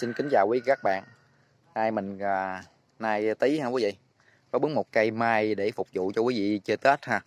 Xin kính chào quý các bạn. Nay Tí ha quý vị, có bứng một cây mai để phục vụ cho quý vị chơi Tết ha.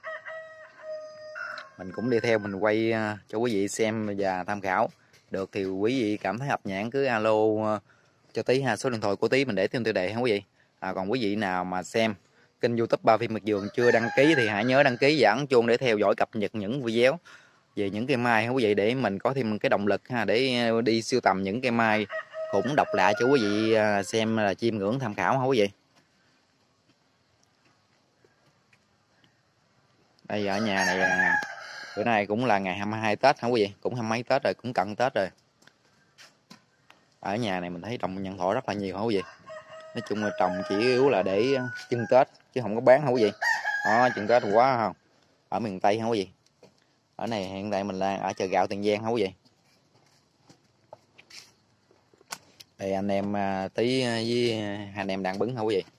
Mình cũng đi theo mình quay cho quý vị xem và tham khảo. Được thì quý vị cảm thấy hợp nhãn cứ alo cho Tí ha, số điện thoại của Tí mình để trên tiêu đề ha quý vị. Còn quý vị nào mà xem kênh YouTube Ba Phim Miệt Vườn chưa đăng ký thì hãy nhớ đăng ký và ấn chuông để theo dõi cập nhật những video về những cây mai ha quý vị, để mình có thêm cái động lực ha, để đi sưu tầm những cây mai cũng độc lạ cho quý vị xem là chiêm ngưỡng tham khảo ha quý vị. Đây ở nhà này bữa nay cũng là ngày 22 Tết hả quý vị, cũng 20 mấy Tết rồi, cũng cận Tết rồi. Ở nhà này mình thấy trồng nhân thọ rất là nhiều hả quý vị. Nói chung là trồng chỉ yếu là để trưng Tết chứ không có bán hả quý vị. Đó, trưng Tết quá không. Ở miền Tây hả quý vị. Ở này hiện tại mình là ở chợ gạo Tiền Giang hả quý vị. Đây anh em Tí với hai anh em đang bứng hả quý vị.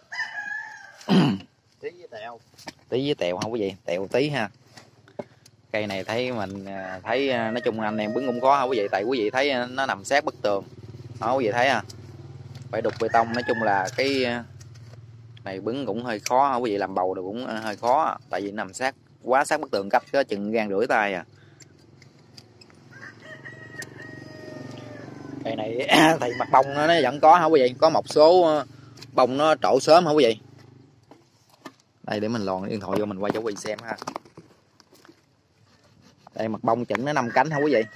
Tí với Tèo hả quý vị, Tèo Tí ha. Cây này thấy mình thấy nói chung anh em bứng cũng có hả quý vị, tại quý vị thấy nó nằm sát bức tường. Đó quý vị thấy phải đục bê tông, nói chung là cái này bứng cũng hơi khó hả quý vị, làm bầu được cũng hơi khó, tại vì nằm sát quá sát bức tường, cách có chừng gan rưỡi tay à. Cây này thì mặt bông nó vẫn có hả quý vị, có một số bông nó trổ sớm hả quý vị. Đây để mình lòn điện thoại vô mình quay cho quý vị xem ha. Đây mặt bông chừng nó 5 cánh hả quý vị.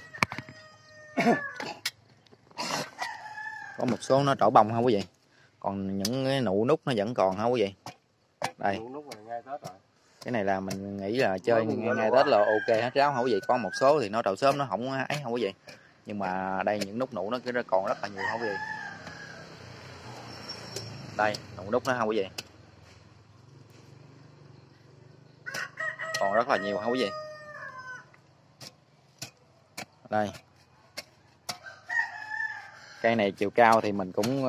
Có một số nó trổ bông hả quý vị, còn những cái nụ nút nó vẫn còn hả quý vị. Đây cái này là mình nghĩ là chơi ngay Tết là ok hết ráo hả quý vị. Có một số thì nó trổ sớm nó không ấy hả quý vị, nhưng mà đây những nút nụ nó còn rất là nhiều hả quý vị. Đây nụ nút nó hả quý vị, còn rất là nhiều hả quý vị. Đây cây này chiều cao thì mình cũng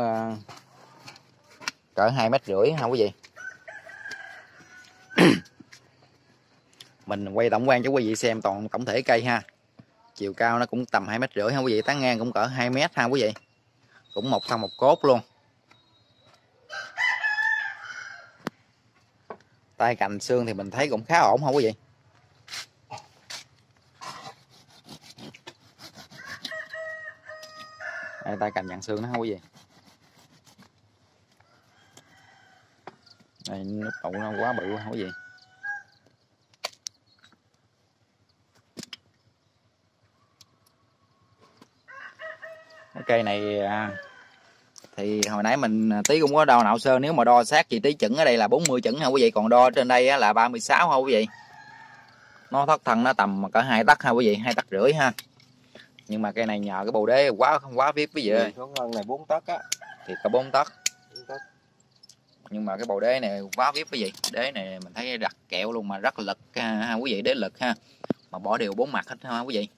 cỡ 2,5 mét hả quý vị. Mình quay tổng quan cho quý vị xem toàn tổng thể cây ha. Chiều cao nó cũng tầm 2,5 mét hả quý vị, tán ngang cũng cỡ 2 mét ha quý vị. Cũng một thân một cốt luôn. Tay cành xương thì mình thấy cũng khá ổn hả quý vị. Đây, tay cành dàn xương đó hả quý vị. Đây nút tụ nó quá bự hả quý vị. Cái cây này thì hồi nãy mình Tí cũng có đo nạo sơ, nếu mà đo sát chị Tí chững ở đây là 40 chững hả quý vị, còn đo trên đây là 36 hả quý vị. Nó thất thân nó tầm cỡ 2 tấc ha quý vị, 2,5 tấc ha. Nhưng mà cây này nhờ cái bầu đế quá vip quý vị ơi. Số ngân này 4 tấc á. Thì có 4 tấc. Nhưng mà cái bầu đế này quá vip quý vị. Đế này mình thấy đặt kẹo luôn mà rất lực ha quý vị, đế lực ha. Mà bỏ đều 4 mặt hết ha quý vị.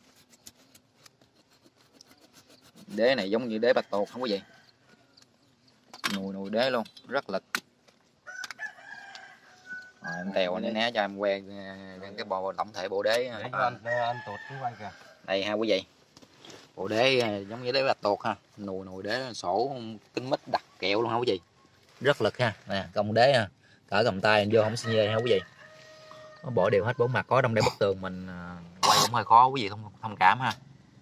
Đế này giống như đế bạch tuộc không quý vị. Nùi đế luôn, rất lực. Rồi anh Tèo anh né cho em quen cái bộ tổng thể bộ đế. Anh tuột xuống quay kìa. Đây ha quý vị. Bộ đế giống như đế bạch tuộc ha. Nùi đế sổ kính mít đặt kẹo luôn ha quý vị. Rất lực ha. Nè, công đế ha. Cỡ cầm tay vô không xin dê ha quý vị. Nó bỏ đều hết 4 mặt, có trong đây bức tường mình quay cũng hơi khó quý vị thông cảm ha.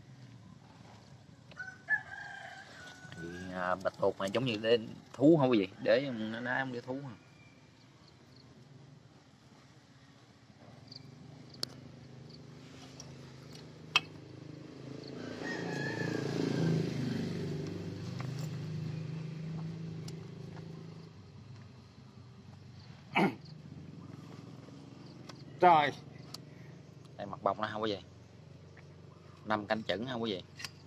Bạch tuộc này giống như đế thú không quý vị, để nó đá đế thú ha. Trời. Đây mặt bông nó không quý vị, 5 cánh chững ha quý vị.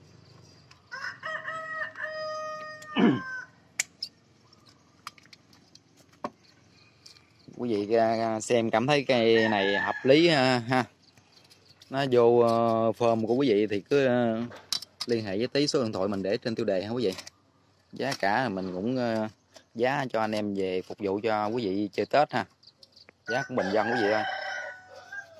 Quý vị xem cảm thấy cây này hợp lý ha, nó vô form của quý vị thì cứ liên hệ với Tí, số điện thoại mình để trên tiêu đề ha quý vị. Giá cả mình cũng giá cho anh em về phục vụ cho quý vị chơi Tết ha, giá cũng bình dân quý vị ơi.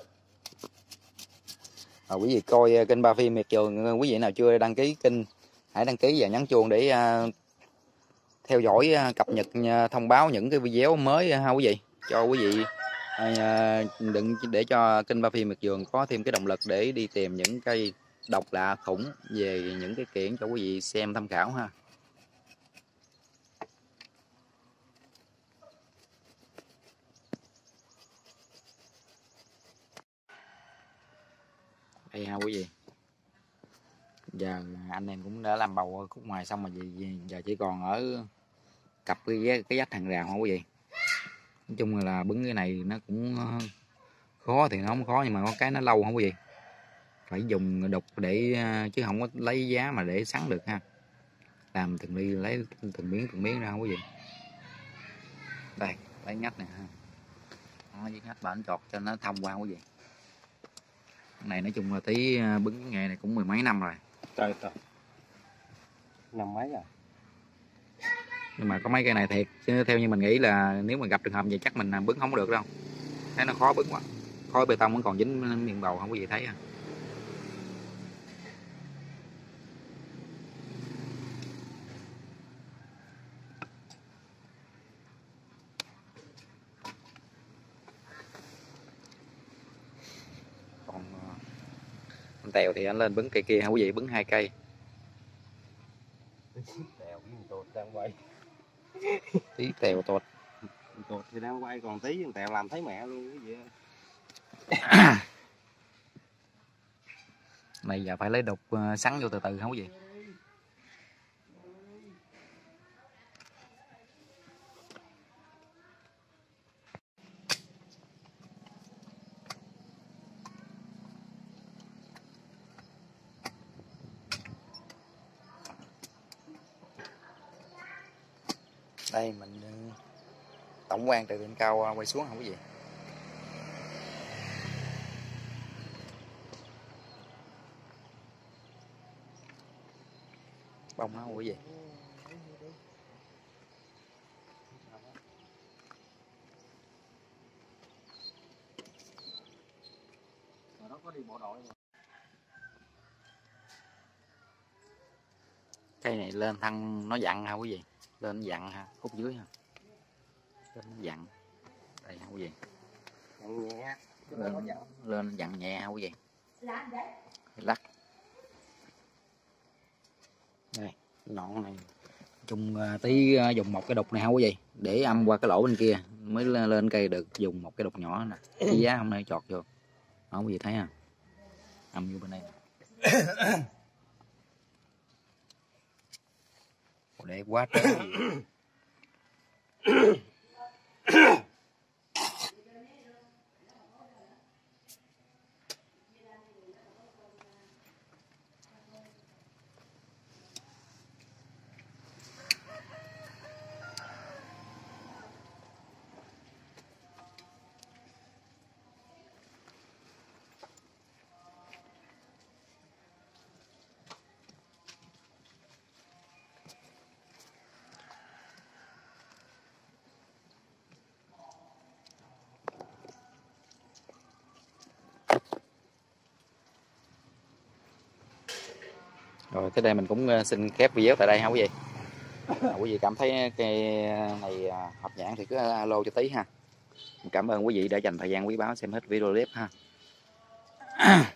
Quý vị coi kênh Ba Phim Miệt Vườn, quý vị nào chưa đăng ký kênh hãy đăng ký và nhấn chuông để theo dõi cập nhật thông báo những cái video mới ha quý vị, cho quý vị đừng để cho kênh Ba Phi Miệt Vườn có thêm cái động lực để đi tìm những cây độc lạ khủng về những cái kiểng cho quý vị xem tham khảo ha. Đây ha quý vị, giờ anh em cũng đã làm bầu khúc ngoài xong rồi, giờ chỉ còn ở cặp cái vách hàng rào không quý vị. Nói chung là bứng cái này nó cũng khó, thì nó không khó nhưng mà có cái nó lâu không quý vị, phải dùng đục để chứ không có lấy giá mà để sắn được ha, làm từng ly lấy từng miếng ra không quý vị. Đây lấy ngách nè ha, nó với ngách bển chọt cho nó thông qua quý vị. Cái này nói chung là tí bứng cái nghề này cũng mười mấy năm rồi. Trời, năm mấy rồi. Nhưng mà có mấy cây này thiệt chứ theo như mình nghĩ là nếu mà gặp trường hợp vậy chắc mình bứng không được đâu, thấy nó khó bứng quá, khối bê tông vẫn còn dính miệng bầu không quý vị thấy à. Còn anh Tèo thì anh lên bứng cây kia hả quý vị, bứng 2 cây. Tèo với tột đang quay. Tí Tèo tột. Tột thì đang quay, còn tí Tèo làm thấy mẹ luôn cái gì. Này giờ phải lấy đục sắn vô từ từ không quý vị. Đây mình tổng quan từ trên cao quay xuống không quý vị. Bông nó quý vị. Nó có đi bộ đội. Cây này lên thân nó dặn ha quý vị, lên nó dặn ha, khúc dưới ha, lên nó dặn đây ha quý vị, Dặn nhẹ. lên dặn nhẹ ha quý vị, lắc đây nọn này chung tí dùng một cái đục này ha quý vị để âm qua cái lỗ bên kia mới lên cây được, dùng một cái đục nhỏ nè, cái giá hôm nay chọt vô đó quý vị thấy ha, âm vô bên đây để quá trớn. Rồi tới đây mình cũng xin khép video tại đây ha quý vị. Quý vị cảm thấy cây này hợp nhãn thì cứ alo cho Tí ha. Cảm ơn quý vị đã dành thời gian quý báu xem hết video clip ha.